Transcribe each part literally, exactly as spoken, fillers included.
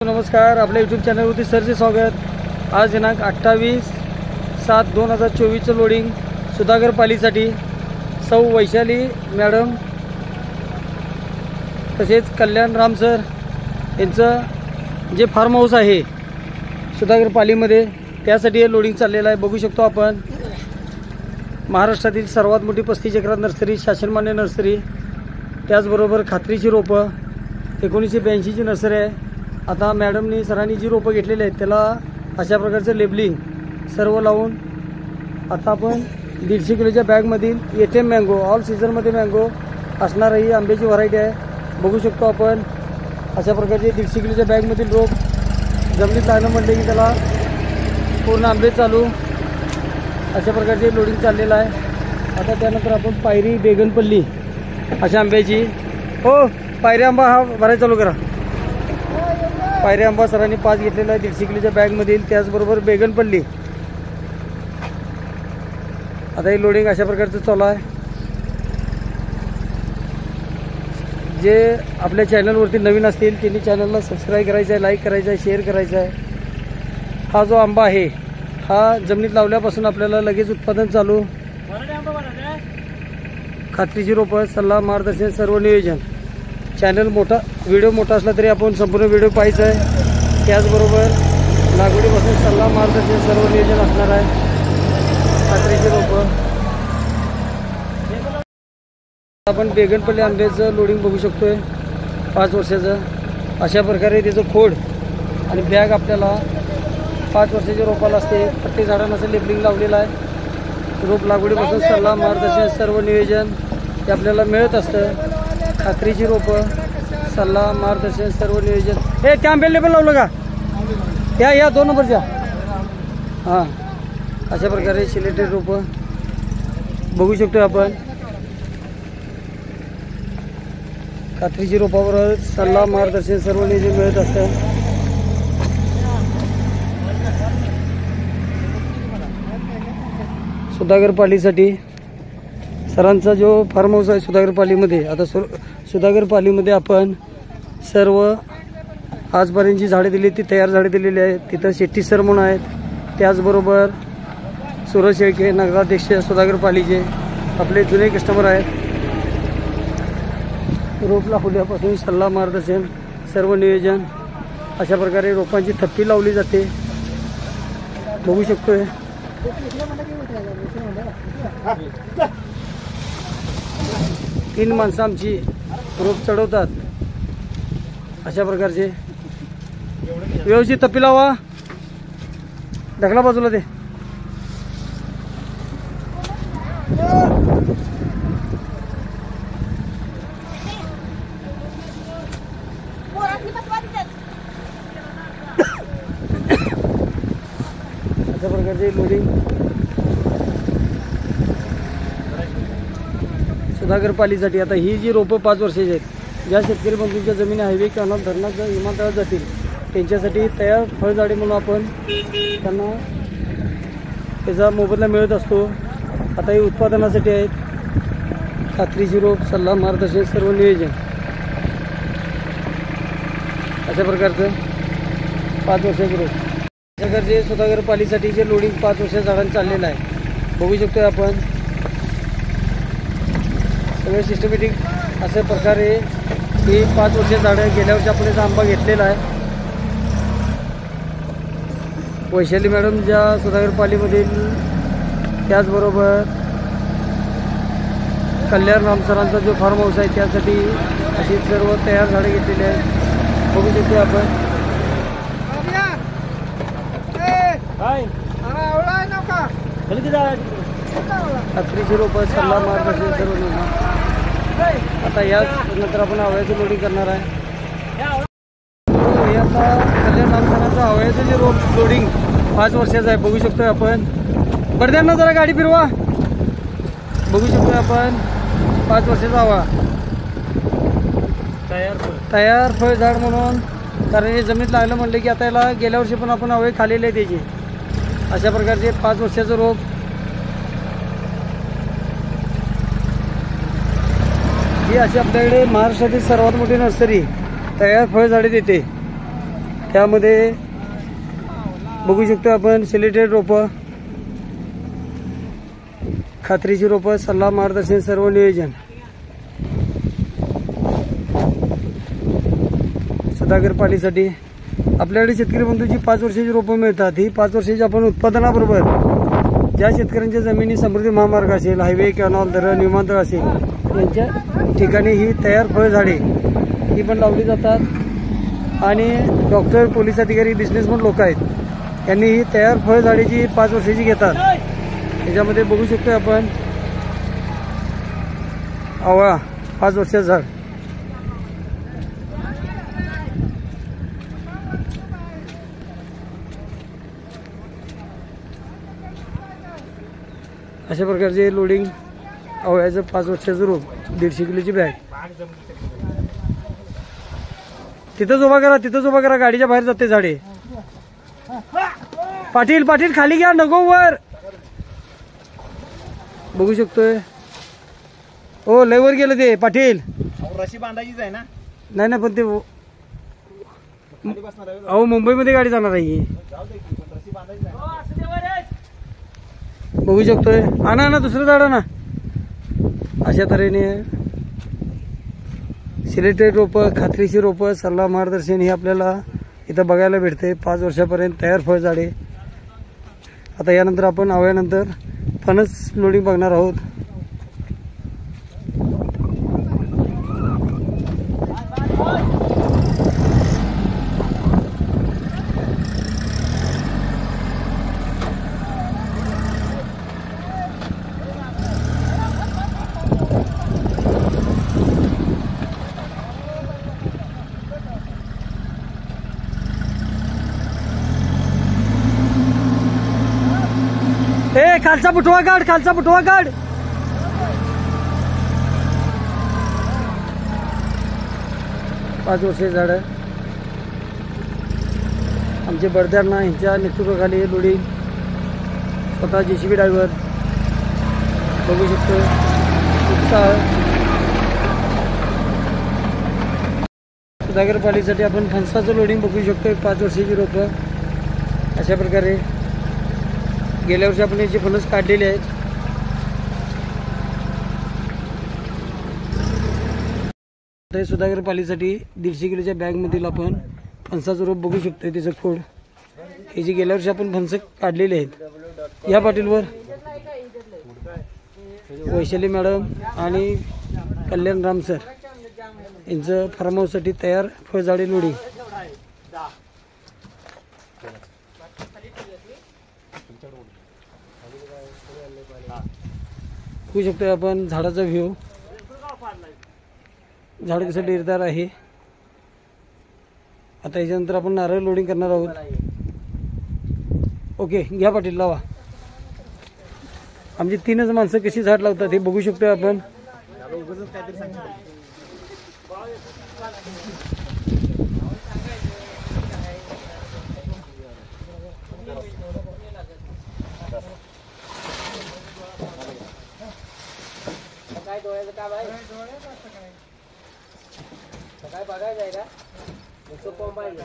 नमस्कार, आपल्या यूट्यूब चॅनलवरती सरचे स्वागत। आज दिनांक अठ्ठावीस सात दोन हजार चोवीसचं लोडिंग सुधागर पालीसाठी सौ वैशाली मॅडम तसेच कल्याण राम सर यांचं जे फार्म हाऊस आहे सुधागर पालीमध्ये त्यासाठी हे लोडिंग चाललेलं आहे। बघू शकतो आपण महाराष्ट्रातील सर्वात मोठी पस्तीस एकरात नर्सरी, शासनमान्य नर्सरी, त्याचबरोबर खात्रीची रोपं एकोणीसशे ब्याऐंशीची नर्सरी आहे। आता मॅडमनी सरांनी जी रोपं घेतलेली आहेत त्याला अशा प्रकारचं लेबलिंग सर्व लावून आता आपण दीडशे किलोच्या बॅगमधील एट एम मँगो ऑल सीझनमध्ये मँगो असणार ही आंब्याची व्हरायटी आहे। बघू शकतो आपण अशा प्रकारचे दीडशे किलोच्या बॅगमधील रोप जमिनीत लागणं म्हटलं की त्याला पूर्ण आंबे चालू अशा प्रकारचे लोडिंग चाललेलं आहे। आता त्यानंतर आपण पायरी बेगनपल्ली अशा आंब्याची हो पायरी आंबा हा भरायला चालू करा। पायरी आंबा सरांनी पाच घेतलेला आहे दीडशे किलोच्या बॅगमधील, त्याचबरोबर बेगनपल्ली। आता हे लोडिंग अशा प्रकारचं चालू आहे। जे आपल्या चॅनलवरती नवीन असतील त्यांनी चॅनलला सबस्क्राईब करायचं आहे, लाईक करायचं आहे, शेअर करायचं आहे। हा जो आंबा आहे हा जमिनीत लावल्यापासून आपल्याला लगेच उत्पादन चालू, खात्रीची रोपं, सल्ला, मार्गदर्शन, सर्व नियोजन। चॅनल मोठा व्हिडिओ मोठा असला तरी आपण संपूर्ण व्हिडिओ पाहायचा आहे। त्याचबरोबर लागवडीपासून सल्ला, मार्गदर्शन, सर्व नियोजन असणार आहे। खात्रीची रोपं आपण बेगनपल्ली आंब्याचं लोडिंग बघू शकतोय पाच वर्षाचं। अशा प्रकारे त्याचं खोड आणि बॅग आपल्याला पाच वर्षाच्या रोपाला असते। प्रत्येक झाडांना असं लेबलिंग लावलेलं आहे। रोप लागवडीपासून सल्ला, मार्गदर्शन, सर्व नियोजन ते आपल्याला मिळत असतं। खात्रीची रोपं, सल्ला, मार्गदर्शन, सर्व नियोजन। हे त्या आंब्याला पण लावलं का त्या या दोन नंबरच्या हां अशा प्रकारे सिलेक्टेड रोपं बघू शकतो आपण। खात्रीची रोपावर सल्ला, मार्गदर्शन, सर्व नियोजन मिळत असतं। सुधागर पालीसाठी सरांचा जो फार्म हाऊस आहे सुधागर पालीमध्ये, आता सु सुधागर पालीमध्ये आपण सर्व आजपर्यंत जी झाडे दिली ती तयार झाडे दिलेली आहेत। तिथं शेट्टी सर म्हणून आहेत, त्याचबरोबर सूरज शेळके नगराध्यक्ष सुधागर पालीचे आपले जुने कस्टमर आहेत। रोप लावल्यापासून सल्ला, मार्गदर्शन, सर्व नियोजन अशा प्रकारे रोपांची थप्पी लावली जाते बघू शकतोय। तीन माणसं आमची रोप चढवतात अशा प्रकारचे। व्यवस्थित थप्पी लावा, ढकला बाजूला ते। अशा प्रकारचे लोडिंग सुधागर पालीसाठी। आता ही जी रोपं पाच वर्षाची आहेत, ज्या शेतकरी बंधूंच्या जमिनी हायवे कॅनॉल धरणाच्या विमानतळात जातील त्यांच्यासाठी तयार फळझाडे म्हणून आपण त्यांना त्याचा मोबदला मिळत असतो। आता ही उत्पादनासाठी आहेत। खात्रीची रोप, सल्ला, मार्गदर्शन, सर्व नियोजन अशा प्रकारचं पाच वर्षाचे रोप अशा प्रकारचे सुधागर पालीसाठी जे लोडिंग पाच वर्षाच्या झाडांनी चाललेलं आहे बघू शकतोय आपण। सगळे सिस्टमॅटिक अशा प्रकारे ही पाच वर्षे झाडं गेल्या वर्षी आपण याचा आंबा घेतलेला आहे। वैशाली मॅडम ज्या सुधागर पालीमधील, त्याचबरोबर कल्याण राम सरांचा जो फार्म हाऊस आहे त्यासाठी अशी सर्व तयार झाडे घेतलेली आहेत बघू शकतो आपण। खात्रीची रोपं, सल्ला, मार्गदर्शन, सर्व नियोजन। आता याच नंतर आपण आवळ्याचं लोडिंग करणार आहे। हे आता कल्याण राम सरांचं आवळ्याचं जे रोप लोडिंग पाच वर्षाचं आहे बघू शकतोय आपण। बरद्यांना जरा गाडी फिरवा, बघू शकतोय आपण पाच वर्षाचा आवळा तयार तयार फळझाड म्हणून, कारण हे जमिनीत लागलं म्हणलं की आता याला गेल्या वर्षी पण आपण आवळे खाल्लेले आहे त्याचे। अशा प्रकारचे पाच वर्षाचं रोप ही अशी आपल्याकडे महाराष्ट्रातील सर्वात मोठी नर्सरी तयार फळझाडे देते। त्यामध्ये बघू शकतो आपण सिलेक्टेड रोपं, खात्रीची रोपं, सल्ला मार्गदर्शन सर्व नियोजन सुधाकर पालीसाठी आपल्याकडे शेतकरी बंधूची पाच वर्षाची रोपं मिळतात. ही पाच वर्षाची आपण उत्पादनाबरोबर ज्या शेतकऱ्यांच्या जमिनी समृद्धी महामार्ग असेल, हायवे, कॅनॉल, धरण, विमानतळ असेल यांच्या ठिकाणी ही तयार फळ झाडे ही पण लावली जातात. आणि डॉक्टर, पोलीस अधिकारी, बिझनेसमन लोक आहेत यांनी ही तयार फळ झाडेची पाच वर्षाची घेतात. त्याच्यामध्ये बघू शकतो आपण आवळा पाच वर्षाचं झाड. अशा प्रकारचे लोडिंग आवळ्याचं पाच वर्षाचं रोप, दीडशे किलोची बॅग. तिथंच उभा करा, तिथंच उभा करा, गाडीच्या बाहेर जाते झाडे. पाटील पाटील खाली घ्या, नको वर. बघू शकतोय हो, लय वर गेलं ते पाटील. रशी बांधायचीच आहे ना? नाही ना, पण ते अहो मुंबईमध्ये गाडी जाणार आहे. बघू शकतोय, आणा ना दुसरं झाड ना. अशा तऱ्हेने सिलेक्टेड रोपं, खात्रीची रोपं, सल्ला मार्गदर्शन हे आपल्याला इथं बघायला भेटते. पाच वर्षापर्यंत तयार फळ झाडे. आता यानंतर आपण आवळ्यानंतर फणस लोडिंग बघणार आहोत. ए खालचा पुठवा काढ, खालचा पुठवा काढ. पाच वर्षे झाड आमचे बडद्यांना यांच्या नेतृत्वाखाली लोडिंग स्वतः जेसीबी ड्रायव्हर. बघू शकतो उत्साह. सुधाकर पालीसाठी आपण फणसाचं लोडिंग बघू शकतो. पाच वर्षाची रोपं अशा प्रकारे गेल्या वर्षी आपण याचे फणस काढलेले आहेत. सुधाकर पालीसाठी दीडशे किलोच्या बॅगमधील आपण फणसाचं रोप बघू शकतो. त्याचं खोड हे जे गेल्या वर्षी आपण फणस काढलेले आहेत. या पाटीलवर वैशाली मॅडम आणि कल्याण राम सर यांचं फार्म हाऊससाठी तयार फळझाडे लोडिंग. बघू शकतो आपण झाडाचा व्ह्यू. झाड कसं डेरदार आहे. आता याच्यानंतर आपण नारळ लोडिंग करणार आहोत. ओके, घ्या पाटील लावा. आमची तीनच माणसं कशी झाड लावतात हे बघू शकतो आपण. काय डोळ्याचं काम आहे? काय बघायचं आहे का? नुसतं कोंबायचं.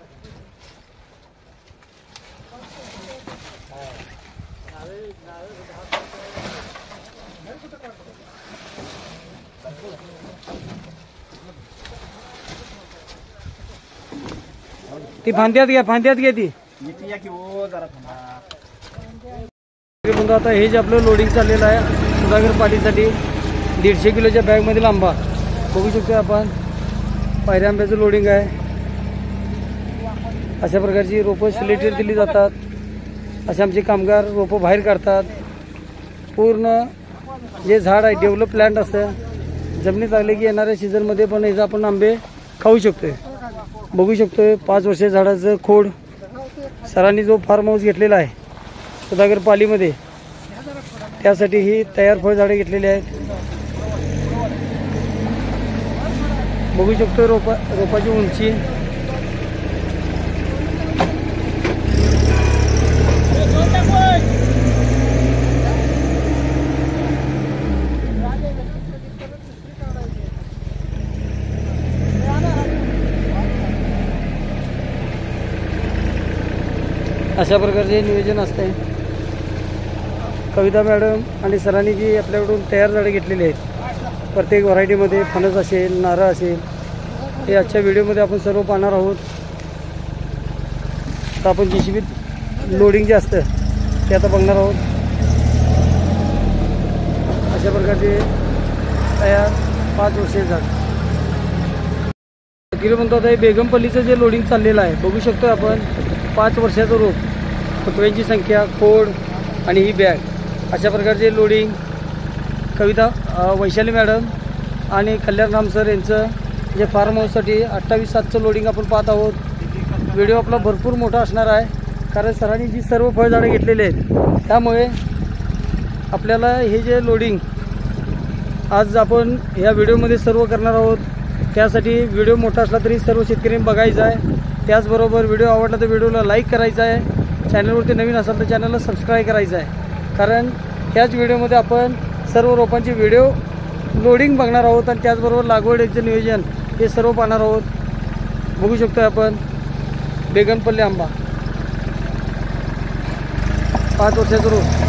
ती फांद्यात घ्या, फांद्यात घ्या ती. आता हे जे आपलं लोडिंग चाललेलं आहे सुधाकर पाटीसाठी दीडशे किलोच्या बॅगमधील आंबा बघू शकतो आपण. पायऱ्या आंब्याचं लोडिंग आहे. अशा प्रकारची रोपं सिलेक्टेड दिली जातात. असे आमचे कामगार रोपं बाहेर काढतात. पूर्ण जे झाड आहे डेव्हलप प्लॅन्ट असतं. जमिनीत लागले की येणाऱ्या सीझनमध्ये पण याचा आपण आंबे खाऊ शकतोय. बघू शकतोय पाच वर्ष झाडाचं खोड सरांनी जो फार्म हाऊस घेतलेला आहे सुधाकर पालीमध्ये त्यासाठी ही तयार फळझाडे घेतलेली आहेत. बघू शकतो रोपा रोपाची उंची. अशा प्रकारचे नियोजन असते. कविता मॅडम आणि सरांनी जी आपल्याकडून तयार झाडे घेतलेली आहेत प्रत्येक व्हरायटीमध्ये, फणस असेल, नारळ असेल, हे आजच्या व्हिडिओमध्ये आपण सर्व पाहणार आहोत. तर आपण जी सी बीत लोडिंग जे असतं ते आता बघणार आहोत. अशा प्रकारचे तयार पाच वर्षे झाड. किलो म्हणतो आता हे बेगमपल्लीचं जे लोडिंग चाललेलं आहे बघू शकतो आपण. पाच वर्षाचं रोप, फुटव्यांची संख्या, खोड आणि ही बॅग, अशा प्रकारचे लोडिंग कविता वैशाली मॅडम आणि कल्याण राम सर यांचं जे फार्म हाऊससाठी अठ्ठावीस सातचं लोडिंग आपण पाहत आहोत. व्हिडिओ आपला भरपूर मोठा असणार आहे कारण सरांनी जी सर्व फळझाडं घेतलेली आहेत त्यामुळे आपल्याला हे जे लोडिंग आज आपण ह्या व्हिडिओमध्ये सर्व करणार आहोत. त्यासाठी व्हिडिओ मोठा असला तरी सर्व शेतकऱ्यांनी बघायचा आहे. त्याचबरोबर व्हिडिओ आवडला तर व्हिडिओला लाईक करायचा आहे. चॅनलवरती नवीन असाल तर चॅनलला सबस्क्राईब करायचं आहे कारण ह्याच व्हिडिओमध्ये आपण सर्व रोपांचे व्हिडिओ लोडिंग बघणार आहोत आणि त्याचबरोबर लागवडीचं नियोजन हे सर्व पाहणार आहोत. बघू शकतो आपण बेगमपल्ली आंबा पाच वर्षाचं रोप.